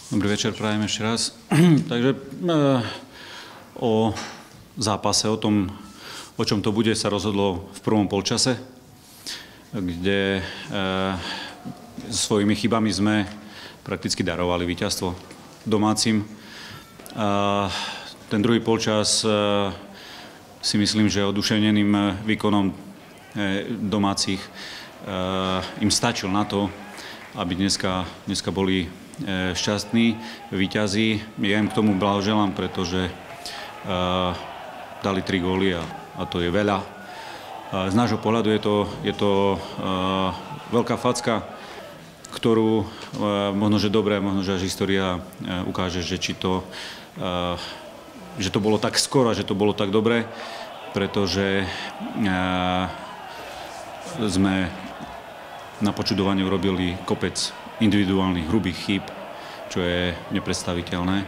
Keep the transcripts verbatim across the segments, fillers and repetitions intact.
Dobrý večer, prajem ešte raz. Takže e, o zápase, o tom, o čom to bude, sa rozhodlo v prvom polčase, kde e, svojimi chybami sme prakticky darovali víťazstvo domácim. A ten druhý polčas e, si myslím, že oduševneným výkonom e, domácich e, im stačil na to, aby dneska, dneska boli šťastní víťazí. Ja im k tomu blahoželám, pretože uh, dali tri góly a, a to je veľa. Uh, z nášho pohľadu je to, je to uh, veľká facka, ktorú uh, možno, že dobré, možno, že až história uh, ukáže, že či to, uh, že to bolo tak skoro, že to bolo tak dobré, pretože uh, sme na počudovanie urobili kopec individuálnych hrubých chýb, čo je nepredstaviteľné.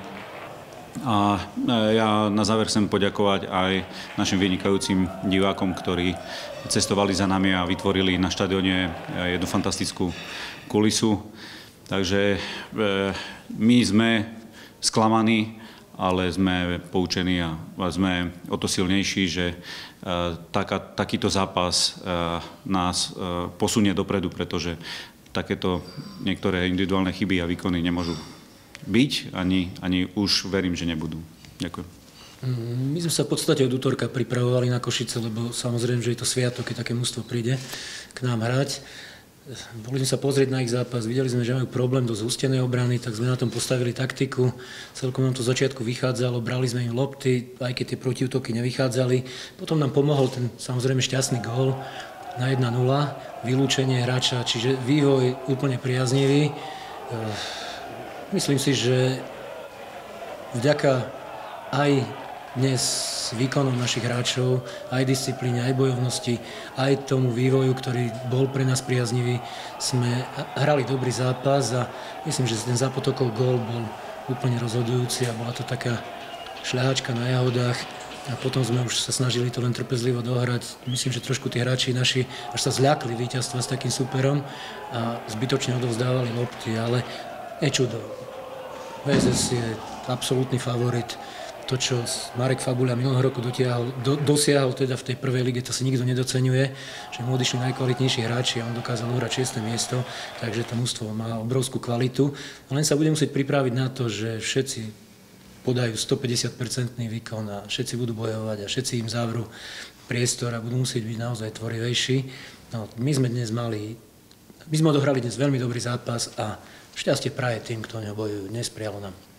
A ja na záver chcem poďakovať aj našim vynikajúcim divákom, ktorí cestovali za nami a vytvorili na štadióne jednu fantastickú kulisu. Takže my sme sklamaní, ale sme poučení a sme o to silnejší, že taká, takýto zápas nás posunie dopredu, pretože takéto niektoré individuálne chyby a výkony nemôžu byť, ani, ani už verím, že nebudú. Ďakujem. My sme sa v podstate od útorka pripravovali na Košice, lebo samozrejme, že je to sviatok, keď také mužstvo príde k nám hrať. Boli sme sa pozrieť na ich zápas, videli sme, že majú problém do zhustenej obrany, tak sme na tom postavili taktiku. Celkom nám to z začiatku vychádzalo, brali sme im lopty, aj keď tie protiútoky nevychádzali. Potom nám pomohol ten samozrejme šťastný gól na jedna nula, vylúčenie hráča, čiže vývoj úplne priaznivý. Myslím si, že vďaka aj dnes výkonom našich hráčov, aj disciplíne, aj bojovnosti, aj tomu vývoju, ktorý bol pre nás priaznivý, sme hrali dobrý zápas a myslím, že ten zápotokov gól bol úplne rozhodujúci a bola to taká šľahačka na jahodách. A potom sme už sa snažili to len trpezlivo dohrať. Myslím, že trošku tí hráči naši až sa zľakli víťazstva s takým superom a zbytočne odovzdávali lopty, ale je čudo. vé es es je absolútny favorit. To, čo Marek Fabula minulého roku dotiahol, do, dosiahol teda v tej prvej lige, to si nikto nedoceňuje, že mu odišli najkvalitnejší hráči a on dokázal uhrať šieste miesto, takže to mužstvo má obrovskú kvalitu. Len sa bude musieť pripraviť na to, že všetci podajú stopäťdesiat percentný výkon a všetci budú bojovať a všetci im zavrú priestor a budú musieť byť naozaj tvorivejší. No, my sme dnes mali, my sme odohrali dnes veľmi dobrý zápas a šťastie praje tým, kto neho bojujú. Dnes prialo nám.